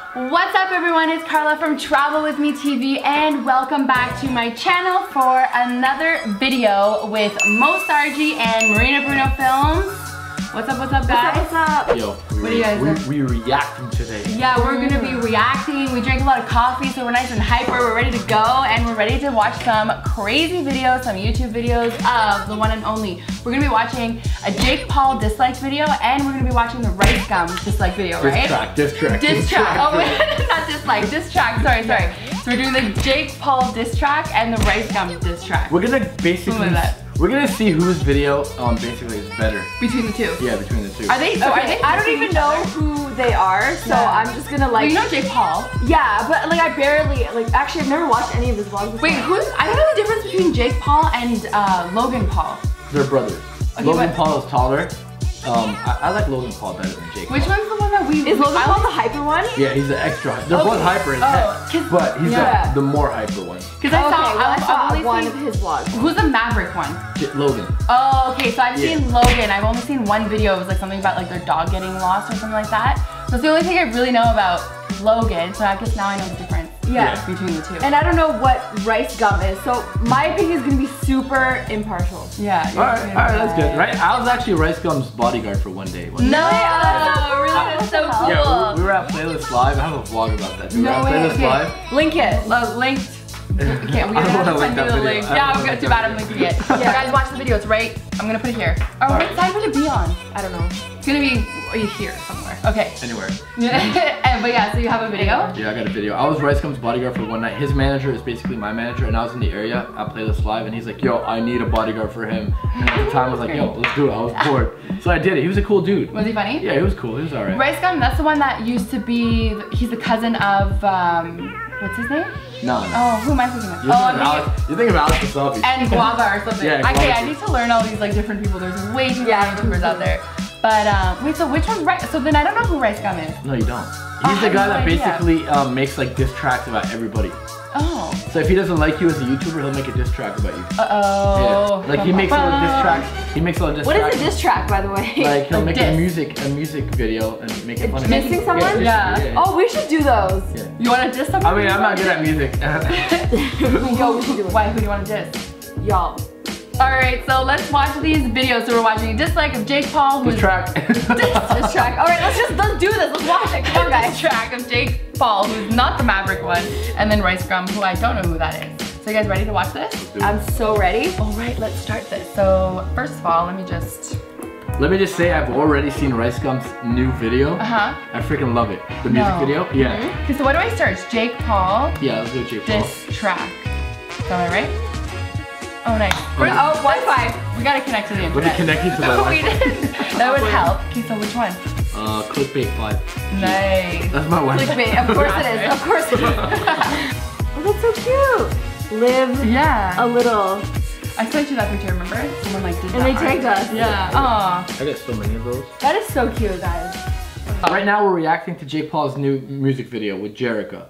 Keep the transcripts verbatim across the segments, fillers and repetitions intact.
What's up everyone, it's Carla from Travel With Me T V and welcome back to my channel for another video with Mo Sargi and Marina Bruno Films. What's up, what's up guys? What's up, what's up? Yo, we what are you guys doing? We, we reacting today. Yeah, we're gonna be reacting. We drank a lot of coffee, so we're nice and hyper. We're ready to go and we're ready to watch some crazy videos, some YouTube videos of the one and only. We're gonna be watching a Jake Paul dislike video and we're gonna be watching the Rice Gum dislike video, right? Diss track, diss track. Diss track. Oh, wait, not dislike, diss track. Sorry, sorry. So we're doing the Jake Paul diss track and the Rice Gum diss track. We're gonna basically, we're gonna see whose video um basically is better. Between the two? Yeah, between the two. Are they, so okay, are they I don't even know who they are, so yeah. I'm just gonna like. Well, you know Jake Paul? Yeah, but like I barely, like actually I've never watched any of his vlogs before. Wait, who's, I don't know the difference between Jake Paul and uh, Logan Paul. They're brothers. Okay, Logan but, Paul is taller. Um, I, I like Logan Paul better than Jake Which Paul. one's the one that we- Is Logan I Paul like, the hyper one? Yeah, he's the extra. They're okay. both hyper in oh, tech, but he's yeah. the, the more hyper one. Because I okay, saw, well, I I've, saw I've only one seen, of his vlogs. Who's the Maverick one? J Logan. Oh, okay, so I've Yeah. seen Logan. I've only seen one video. It was like something about like their dog getting lost or something like that. So it's the only thing I really know about Logan, so I guess now I know the difference. Yeah. Yeah, between the two. And I don't know what Rice Gum is, so my opinion is gonna be super impartial. yeah. Alright, alright, that's good. Right? I was actually Rice Gum's bodyguard for one day. One No, day. really, that's so cool. Yeah, we, we were at Playlist Live. I have a vlog about that. We No were at way, Playlist okay. Live. Link it. Uh, linked. Okay, we I don't have wanna to link send you that the video. link. I don't Yeah, wanna we're link too that bad I'm video. linking it. Yeah. So guys, watch the video. It's right. I'm gonna put it here. Oh, Alright. what side would it be on? I don't know. It's gonna be here somewhere. Okay. Anywhere. And, but yeah, so you have a video? Yeah, I got a video. I was Rice Gum's bodyguard for one night. His manager is basically my manager, and I was in the area at Playlist Live, and he's like, yo, I need a bodyguard for him. And at the time, I was like, yo, let's do it. I was bored. So I did it. He was a cool dude. Was he funny? Yeah, he was cool. He was alright. Rice Gum, that's the one that used to be, he's the cousin of, um, what's his name? No, no. Oh, who am I thinking of? You're Oh, thinking I'm of Alex, thinking, you're thinking of Alex Wasabi. and Guava or something. Yeah, okay, Guava. I need to learn all these like different people. There's way too Yeah, many YouTubers out there. But, um, wait, so which one's Rice? So then I don't know who Rice Gum is. No, you don't. I He's the have guy no that idea. basically um, makes like diss tracks about everybody. Oh. So if he doesn't like you as a YouTuber, he'll make a diss track about you. Uh-oh. Yeah. Like he makes a lot of diss tracks. He makes a lot of diss What tracks. is a diss track, by the way? Like he'll A make diss. a music, a music video and make it fun of Dissing you. someone? Yeah. Yeah. yeah, yeah. Oh, we should do those. Yeah. You want to diss someone? I mean, I'm not good at music. Yo, we should do it. Why? Who do you want to diss? Y'all. Alright, so let's watch these videos. So we're watching a dislike of Jake Paul, who's Diss track. Diss track. All right, let's just let's do this. Let's watch it. Come on, guys. diss track of Jake Paul, who's not the Maverick one, and then Rice Gum, who I don't know who that is. So you guys ready to watch this? I'm so ready. Alright, let's start this. So first of all, let me just... Let me just say, I've already seen Rice Gum's new video. Uh-huh. I freaking love it. The music No. video. Yeah. Mm-hmm. Okay, so what do I search? Jake Paul, Yeah, let's go Jake Paul. diss track. Got it right? Oh, nice. Wait. Oh, Wi-Fi. We gotta connect to the But it internet. connected to my Oh, we Wi-Fi. did. That would help. Okay, so which one? Uh, Clickbait five. Nice. That's my Wi-Fi. Clickbait. Of course it is. Of course it is. Oh, that's so cute. Live Yeah. a little. I sent you that picture, remember? Someone like did And that they art. tagged us. Yeah. Aw. I got so many of those. That is so cute, guys. Right now, we're reacting to Jake Paul's new music video with Jerica.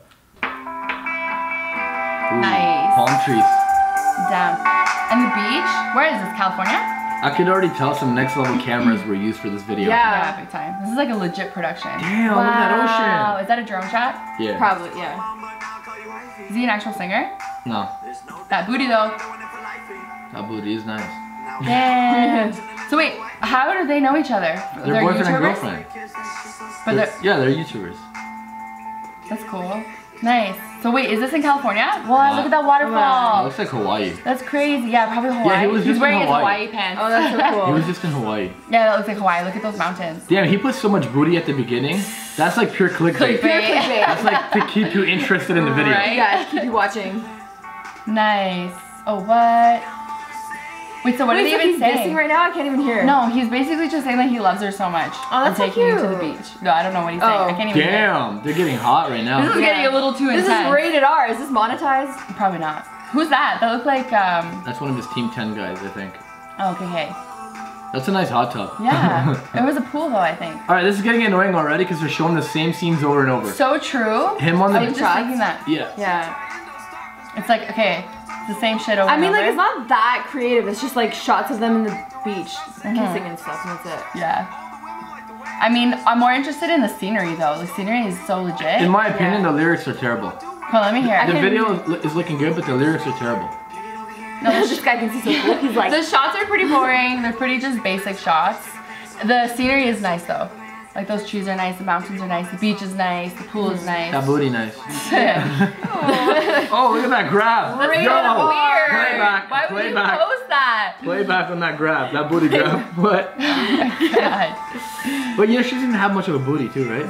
Ooh, Nice. Palm trees. Damn. And the beach? Where is this? California? I could already tell some next level cametras were used for this video. Yeah, big time. This is like a legit production. Damn, look at that Wow. ocean. Is that a drone shot? Yeah. Probably, yeah. Is he an actual singer? No, That booty though. that booty is nice. Yeah. So wait, how do they know each other? They're boyfriend and YouTubers? girlfriend. But they're, Yeah, they're YouTubers. that's cool. Nice. So wait, is this in California? Wow, look at that waterfall. Wow. It looks like Hawaii. That's crazy. Yeah, probably Hawaii. Yeah, he was He's just in wearing his Hawaii. Hawaii pants. Oh, that's so He cool. was just in Hawaii. Yeah, that looks like Hawaii. Look at those mountains. Damn, he put so much booty at the beginning. That's like pure clickbait. Clickbait. Pure clickbait. That's like to keep you interested in the video. Right? Yeah, keep you watching. Nice. Oh, what? Wait, so what Wait, did so he even he's say? dissing right now? I can't even hear. No, he's basically just saying that he loves her so much. Oh, that's and so taking you to the cute. beach. No, I don't know what he's saying. Oh. I can't even hear. Damn, they're getting hot right This now. is getting a little too This intense. is rated R. Is this monetized? Probably not. Who's that? That looked like, um... That's one of his Team ten guys, I think. Oh, okay, hey. That's a nice hot tub. Yeah. It was a pool though, I think. Alright, this is getting annoying already because they're showing the same scenes over and over. So true. Him on the I was just shots? thinking that. Yeah. Yeah. It's like, okay, it's the same shit over I mean, and like, over. it's not that creative. It's just like shots of them in the beach Mhm. kissing and stuff, and that's it. Yeah. I mean, I'm more interested in the scenery though. The scenery is so legit. In my opinion, Yeah. the lyrics are terrible. Come on, let me hear The it. video is, is looking good, but the lyrics are terrible. No, the, This guy thinks he's so cool. He's like, the shots are pretty boring. They're pretty just basic shots. The scenery is nice though. Like those trees are nice, the mountains are nice, the beach is nice, the pool is nice. That booty nice. Yeah. Oh, look at that grab. That's Yo, kind of weird. play back, Why would play you back. post that? Play back on that grab, that booty grab. What? God. But yeah, she doesn't have much of a booty too, right?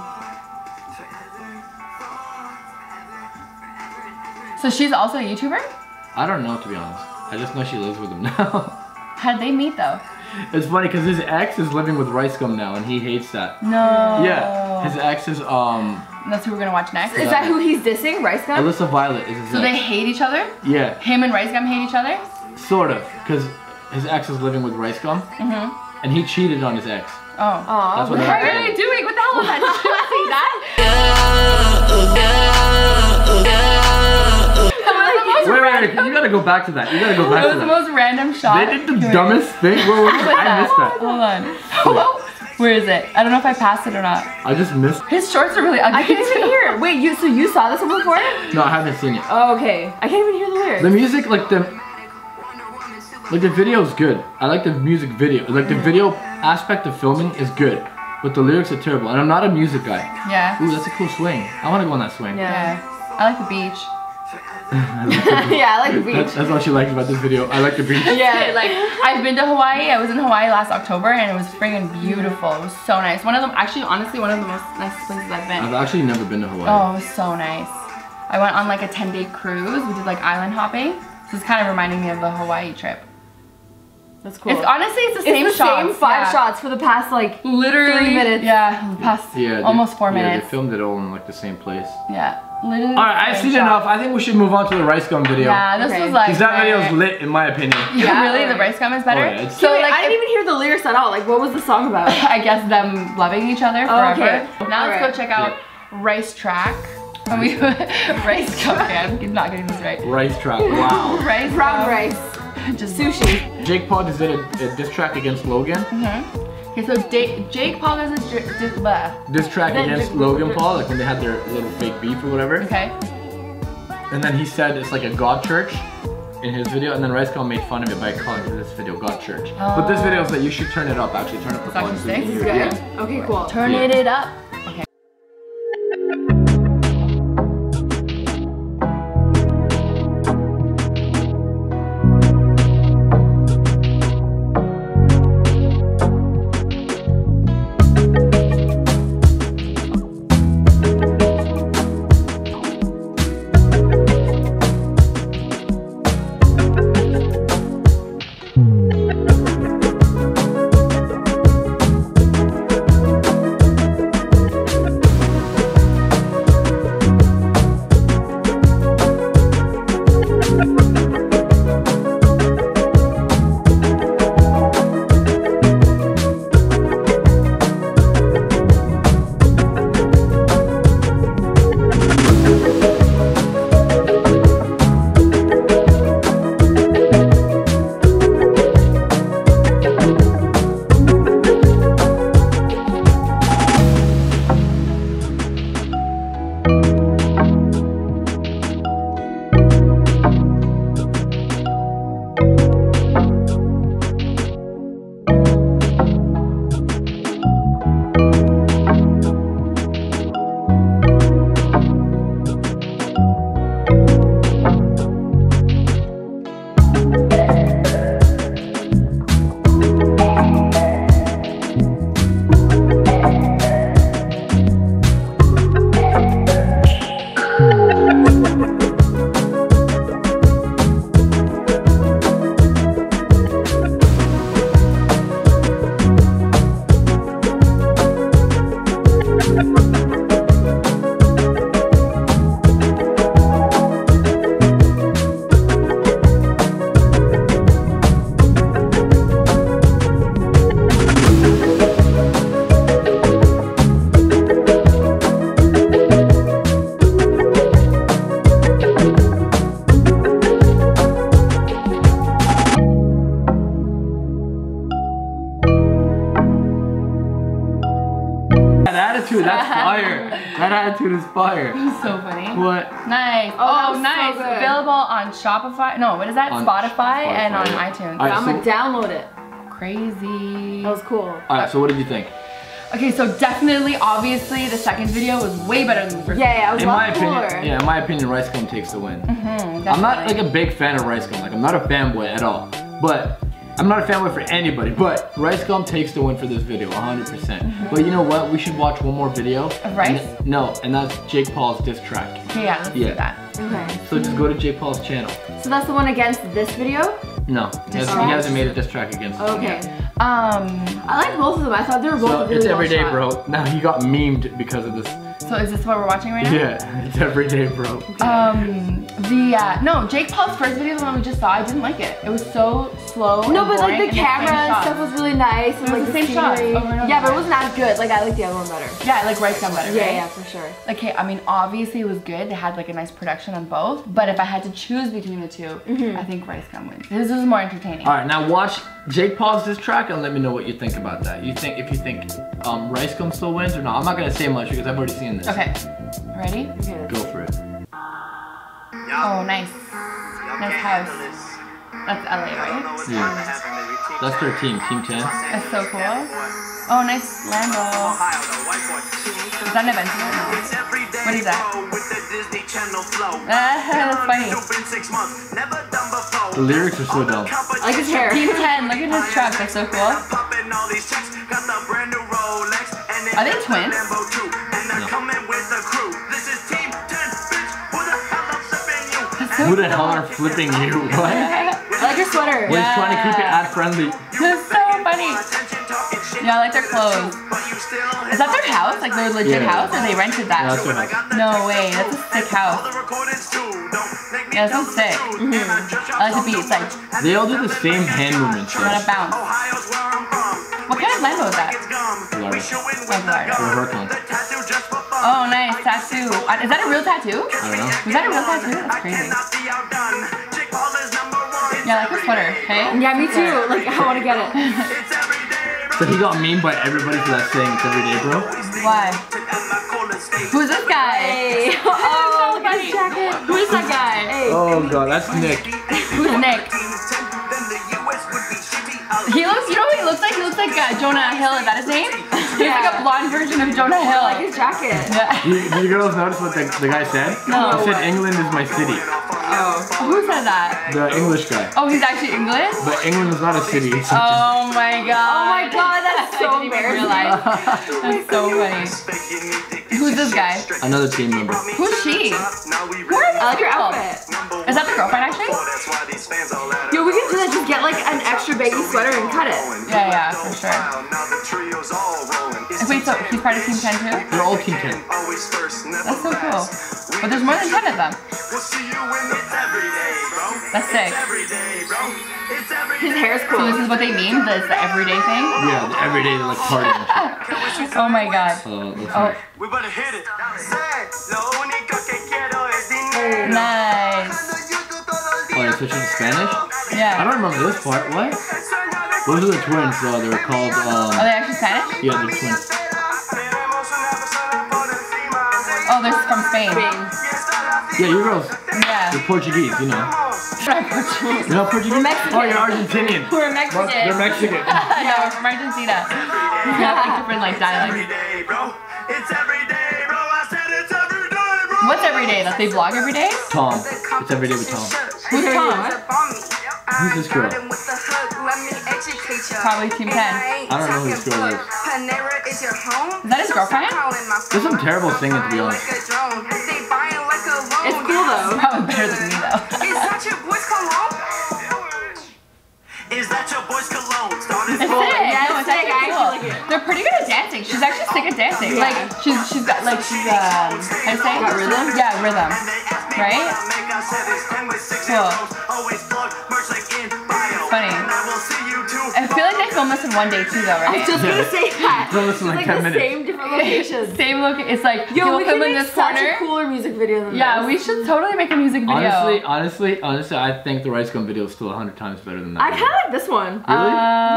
So she's also a YouTuber? I don't know, to be honest. I just know she lives with him now. How did they meet though? It's funny because his ex is living with Rice Gum now, and he hates that. No. Yeah, his ex is um That's who we're gonna watch next. is that who he's dissing? Rice Gum? Alyssa Violet is his So ex. they hate each other? Yeah, Him and Rice Gum hate each other? sort of, because his ex is living with Rice Gum, Mm-hmm. and he cheated on his ex. Oh. Aw, That's what What happened. are they doing? What the hell is that? Did you see that? That was the most Wait, wait, random- wait, you gotta go back to that. You gotta go back That to was the that. most random shot. They did the dumbest thing. Whoa, whoa, What's I missed that. Hold on. Hello? Where is it? I don't know if I passed it or not. I just missed. His shorts are really ugly. I can't even hear it. Wait, you so you saw this one before? No, I haven't seen it. Oh, okay. I can't even hear the lyrics. The music, like the, like the video is good. I like the music video. Like the video aspect of filming is good, but the lyrics are terrible. And I'm not a music guy. Yeah. Ooh, that's a cool swing. I want to go on that swing. Yeah. Yeah. I like the beach. Yeah, I like the beach. That's, that's what she likes about this video. I like the beach. Yeah, like I've been to Hawaii. I was in Hawaii last October and it was friggin' beautiful. It was so nice. One of them, actually, honestly, one of the most nicest places I've been. I've actually never been to Hawaii. Oh, it was so nice. I went on like a ten day cruise. We did like island hopping. So it's kind of reminding me of the Hawaii trip. That's cool. It's honestly, it's the same it's the shots. same five yeah. shots for the past like Literally. thirty minutes. Yeah, the past Yeah, they- almost four yeah, minutes. They filmed it all in like the same place. Yeah, literally. All right, I've the same seen shot. enough. I think we should move on to the Rice Gum video. Yeah, this Okay. was like. Because that video is very- lit, in my opinion. Yeah, Yeah, really, the alright. rice gum is better. Oh, yeah, it's- so Wait, like, I didn't even hear the lyrics at all. Like, what was the song about? I guess them loving each other Oh, forever. okay. Now let's go Alright. check out Rice Track. And we rice gum. Okay, I'm not getting this right. Rice track. Wow. Rice Brown gum. rice. Just Sushi. Jake Paul just did a, a diss track against Logan. Mm-hmm. Okay, so Da- Jake Paul does a dr- dr- blah. Diss track Then against Jake- Logan Paul, like when they had their little fake beef or whatever. Okay. And then he said it's like a God church in his video, and then Rice Gum made fun of it by calling this video God church. But this video is that you should turn it up. Actually, turn up the It's actually volume. so you can sick? hear it. Good. Yeah. Okay, cool. Turn Yeah. it up. Okay. attitude is fire. So funny. What? Nice. Oh, that Oh, was so nice. good. Available on Shopify. No, what is that? On Spotify, Spotify, and on yeah. iTunes. All right, I'm gonna so- download it. Crazy. That was cool. All right, so what did you think? Okay, so definitely, obviously, the second video was way better than the first. Yeah, yeah, it was In a my lot opinion, cooler. yeah, in my opinion, Ricegum takes the win. Mm-hmm, I'm not like a big fan of Ricegum. Like, I'm not a fanboy at all. But I'm not a fanboy for anybody. But Ricegum takes the win for this video, one hundred percent. Mm-hmm. But you know what? We should watch one more video. Of Rice? And- no, and that's Jake Paul's diss track. Okay, yeah, let's Yeah. do that. Okay. So just go to Jake Paul's channel. So that's the one against this video? No, he hasn't, he hasn't made a diss track against him. Okay. Um, I like both of them. I thought they were both So really it's well everyday, shot. bro. Now he got memed because of this. so is this what we're watching right now? Yeah, it's everyday, bro. Um, the, uh, no, Jake Paul's first video, the one we just saw, I didn't like it. It was so slow No, and but like boring, the and camera same and shots. stuff was really nice. And It was like the same shots scenery. over and over Yeah, but it again. wasn't as good. Like I like the other one better. Yeah, I like Rice Gum better, Yeah, right? yeah, for sure. Okay, I mean, obviously it was good. They had like a nice production on both. But if I had to choose between the two, Mm-hmm. I think Rice Gum wins. This is more entertaining. All right, now watch Jake Paul's diss track and let me know what you think about that. You think if you think um, Ricegum still wins or not? I'm not gonna say much because I've already seen this. Okay, ready? Okay. Go for it. Oh, nice. Nice house. That's L A, right? Yeah. That's their team, Team ten. That's so cool. Oh, nice Lambo. Is that an event? No. What is that? Ah, that's funny. The lyrics are so dumb. I like his hair. Team ten, look at his truck. That's so cool. Are they twins? That's so Who the cool. hell are flipping you? What? I like your sweater. Well, he's trying to keep it ad friendly. That's so funny. Yeah, I like their clothes. Is that their house? Like their legit Yeah. house, or they rented that? Yeah, that's their house. No way, that's a sick house. Yeah, that's so sick. I like the beats, like They all do the same hand movements. run a Right? bounce. What kind of Lambo is that? Florida. Oh, Florida. Or Huracan. Oh, nice tattoo. Uh, Is that a real tattoo? I don't know. Was that a real tattoo? That's crazy. Yeah, I like the sweater. Okay. Yeah, me too. Like I want to get it. So he got memed by everybody for that saying it's everyday, bro. Why? Who's this guy? Hey. Oh, look at his jacket. Who is that guy? Hey. Oh god, that's Nick. Who's Nick? He looks, you know what he looks like? He looks like uh, Jonah Hill. Is that his name? He's like a blonde version of Jonah I Hill. like his jacket. Yeah. You, did you girls notice what the, the guy said? No. He said England is my city. Oh. Who said that? The English guy. Oh, he's actually English? But England is not a city. It's Oh my god. Oh my god, that's so I didn't even realize. That's so funny. Who's this guy? just another team member. Who's she? Who are I like your people? outfit. Is that the girlfriend actually? Yo, we can do that. Just get like an extra baggy sweater and cut it. Yeah, yeah, for sure. Wait, so he's part of Team ten too? They're all Team ten. That's so cool. But there's more than ten of them. That's sick. His hair's So cool. this is what they mean? This the everyday thing? Yeah, the everyday they're like partying. Oh my god. Uh, let's Oh, We better hit it. Hey. nice. Oh, you're switching to Spanish? I Yeah. don't remember this part. What? Those are the twins, though. They were called, um... Are they actually Spanish? Yeah, they're twins. Oh, they're from Spain. Yeah, you girls. Yeah. They're Portuguese, you know. Portuguese. You're not Portuguese? Mexican. Oh, you're Argentinian. We're Mexican. They're Mexican. No, we're from Argentina. We have like different like dialects. What's every day? That they vlog every day? Tom. It's every day with Tom. Who's Tom? Who's this girl? Probably Team ten. I don't know who this girl is. Is that his girlfriend? There's some terrible singing, to be honest. It's cool though. Probably better than me though. Is that your boy's cologne? Started It's cool. sick. Yeah, No, it's it's sick. actually I cool. actually like it. They're pretty good at dancing. She's actually sick at dancing. Yeah. Like she's she's got like she's um how do you say? Got rhythm? Yeah, rhythm. Right? Cool. Funny. I feel like they film film this in one day too, though, right? I was just gonna say that. Film this in like It's ten the minutes. same different locations. Same look. It's like Yo, he'll we film can in make this such corner. a cooler music video than Yeah, this. we should totally make a music video. Honestly, honestly, honestly, I think the Rice Gum video is still a hundred times better than that. I video. kind of like this one. Really?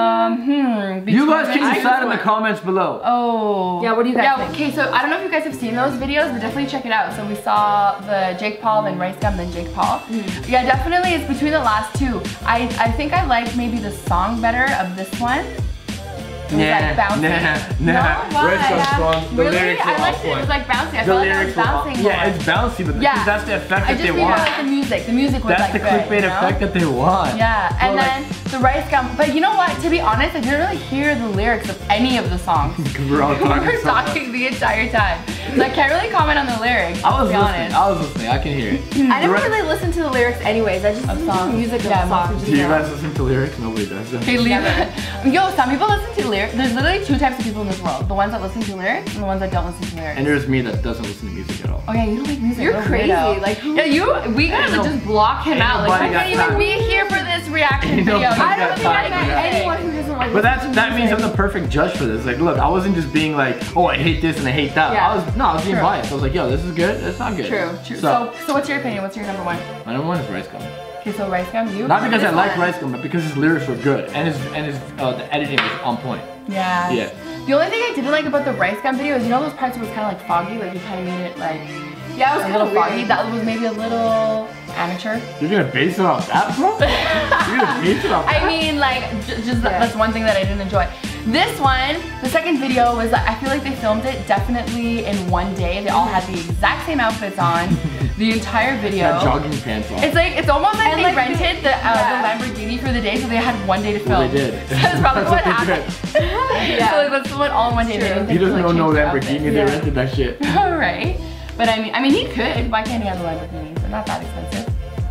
Um, hmm. You guys between- can I decide in the like- comments below. Oh. Yeah, what do you guys yeah, think? Okay, so I don't know if you guys have seen those videos, but definitely check it out. So we saw the Jake Paul, then Rice Gum, then Jake Paul. Mm. Yeah, definitely it's between the last two. I, I think I like maybe the song better of this one. It was Nah, like bouncy. nah, nah. No, why? Rice Gum's strong. The Really? lyrics I were liked on it. It was point. like bouncy. I The felt like I was lyrics were on- bouncing more. Yeah, it's bouncy, but Yeah. because that's the effect I that just they figured want. out like the music. The music was That's like the good, clickbait you know? effect that they want. Yeah, and Well, then the Rice Gum. But you know what? To be honest, I didn't really hear the lyrics of any of the songs. like, we're all talking. We're so much. talking the entire time. So I can't really comment on the lyrics. I was to be listening. honest. I was listening. I can hear it. I never The re- really listened to the lyrics anyways. I just listen to the songs. music of Yeah, the song. most Do you guys listen to lyrics? Nobody does. Okay, leave it. Yo, some people listen to lyrics. There's literally two types of people in this world. The ones that listen to lyrics and the ones that don't listen to lyrics. And there's me that doesn't listen to music at all. Oh yeah, you don't like music. You're what a crazy, weirdo. like, who- yeah, you. We gotta Ain't no- just block him ain't out. Like, nobody I got can't even time. be here for this reaction Ain't video. nobody I got don't think I time met for that. anyone who doesn't like But that's listen to that means I'm music. the perfect judge for this. Like, look, I wasn't just being like, oh, I hate this and I hate that. Yeah. I was no, I was being True. biased. I was like, yo, this is good. It's not good. True, true. So, So, so what's your opinion? What's your number one? my number one is Rice Gum. Okay, so Rice Gum, you? Not because I This like one. Rice Gum, but because his lyrics were good and his and his uh, the editing was on point. Yeah. Yeah. The only thing I didn't like about the Rice Gum video is, you know those parts where it was kind of like foggy, like you kind of made it like Yeah, it was a kind little of foggy. weird. That was maybe a little amateur. You're gonna base it off that, bro? You're gonna base it off that? I mean, like, j- just Yeah. that's one thing that I didn't enjoy. This one, the second video was, I feel like they filmed it definitely in one day. They all had the exact same outfits on, the entire video. Got jogging pants on. It's like, it's almost like And they like the- rented the, uh, yeah. the Lamborghini for the day, so they had one day to film. Well, they did. That's probably That's what they happened. did. Yeah. So like, let's film it all in one day. They didn't He think to, doesn't like, know no change their Lamborghini. outfits. They Yeah. rented that shit. Right. But I mean, I mean, he could. Why can't he have a Lamborghini? They're not that expensive.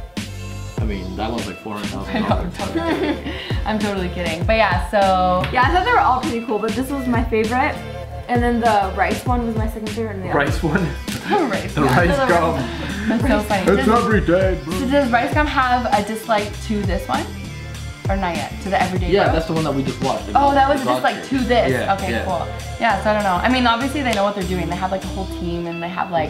I mean, that one's like four hundred I thousand know, I'm dollars. totally kidding. I'm totally kidding. But yeah, so Yeah, I thought they were all pretty cool, but this was my favorite. And then the rice one was my second favorite. And the Rice one. Rice The Gum. Rice the Gum. That's so funny. It's Does, every day, bro. so does Rice Gum have a dislike to this one? Or not yet? To the everyday Yeah, bro? that's the one that we just watched. Oh, that was The just God like shit. to this. Yeah, okay, yeah. cool. Yeah, so I don't know. I mean, obviously they know what they're doing. They have like a whole team and they have like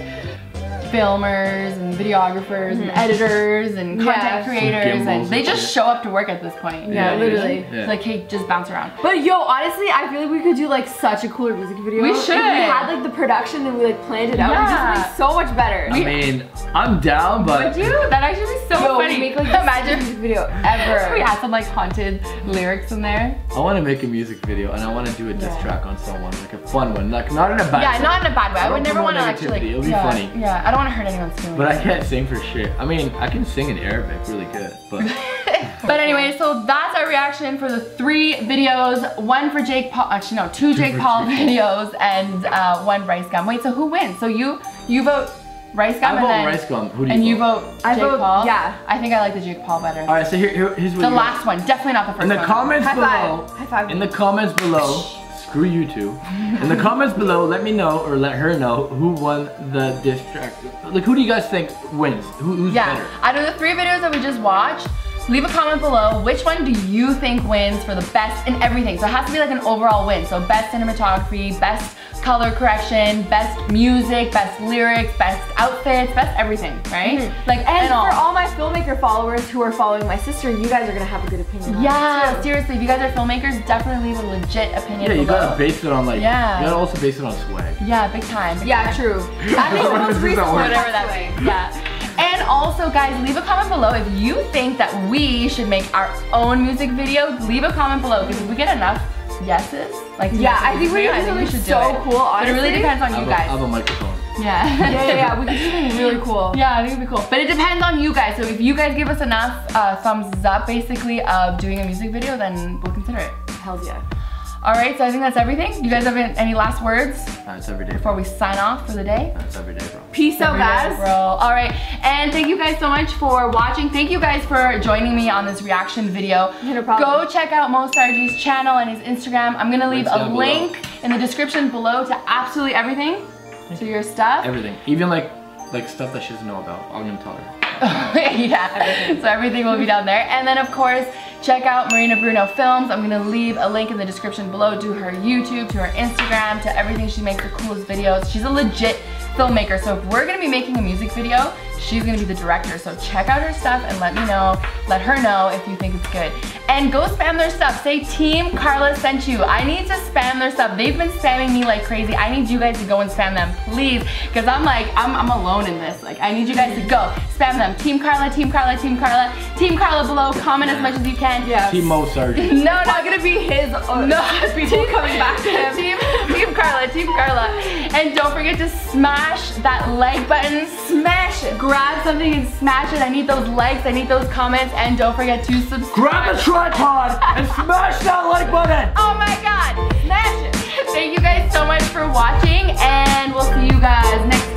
filmers and videographers and editors and Yeah. content creators Some and gimbals they and just shit. show up to work at this point. Yeah, You know what I mean? literally. Yeah. It's like, hey, just bounce around. But yo, honestly, I feel like we could do like such a cooler music video. We If should. we had like the production and we like planned it out. It would Yeah. just be so much better. I mean, I'm down, Would but you? That actually be so Yo, funny. we make like the Imagine music video if ever. we had some like haunted lyrics in there. I want to make a music video and I want to do a diss Yeah. track on someone, like a fun one, like not in a bad. Yeah, not in a bad way. I, I would don't never want promote to actually. negativity. It'll be yeah, funny. Yeah, I don't want to hurt anyone's feelings. But I can't sing for shit. I mean, I can sing in Arabic really good, but But anyway, so that's our reaction for the three videos. One for Jake Paul, actually no, two Jake for Paul Jake. videos and uh, one Rice Gum. Wait, so who wins? So you you vote Rice Gum I and vote then Rice Gum. Who do you and you vote? vote I Jake vote- Paul? yeah. I think I like the Jake Paul better. All right, so here, here here's what The you last one, definitely not the first in the one. comments High below. five. High five. In the comments below, screw you two. In the comments below, let me know or let her know who won the diss track. Like, who do you guys think wins? Who, who's Yeah, better? out of the three videos that we just watched, leave a comment below. Which one do you think wins for the best in everything? So it has to be like an overall win. So best cinematography, best color correction, best music, best lyrics, best outfits, best everything, right? Mhm. Like And and all. for all my filmmaker followers who are following my sister, you guys are gonna have a good opinion. on Yeah, it, too. seriously, if you guys are filmmakers, definitely leave a legit opinion Yeah, you below. gotta base it on like. Yeah. You gotta also base it on swag. Yeah, big time. Big Yeah, time. true. That makes the What most does that recent work? one. Whatever that means, yeah. And also, guys, leave a comment below if you think that we should make our own music video. Leave a comment below because if we get enough yeses, like to Yeah, make a I think music we video, can I do think we something should so do it. cool, But it really honestly. depends on I you have, a, I guys. have a microphone. Yeah. Yeah, yeah, yeah. We can do something really cool. Yeah, I think it'd be cool. But it depends on you guys. So if you guys give us enough uh, thumbs up, basically, of doing a music video, then we'll consider it. Hells yeah. All right, so I think that's everything. You guys have any last words That's every day, bro. before we sign off for the day? That's every day, bro. Peace out, Every day, guys. bro. All right, and thank you guys so much for watching. Thank you guys for joining me on this reaction video. Yeah, no problem. Go check out Mo Stargy's channel and his Instagram. I'm gonna leave Links a down below. link in the description below to absolutely everything, to your stuff. Everything, even like like stuff that she doesn't know about. I'm gonna tell her. Yeah, so everything will be down there. And then of course, check out Marina Bruno Films. I'm gonna leave a link in the description below to her YouTube, to her Instagram, to everything. She makes the coolest videos. She's a legit filmmaker, so if we're gonna be making a music video, she's gonna be the director. So check out her stuff and let me know, let her know if you think it's good. And go spam their stuff. Say Team Carla sent you. I need to spam their stuff. They've been spamming me like crazy. I need you guys to go and spam them, please. Because I'm like, I'm, I'm alone in this. Like, I need you guys to go. Spam them. Team Carla, Team Carla, Team Carla. Team Carla below. Comment as much as you can. Yes. Team Mo Surgery. No, It's not gonna be his or no, people team, coming back to him. Team, team Carla, Team Carla. And don't forget to smash that like button. Smash it. Grab something and smash it. I need those likes, I need those comments, and don't forget to subscribe. Grab a tripod and smash that like button. Oh my god, smash it. Thank you guys so much for watching, and we'll see you guys next time.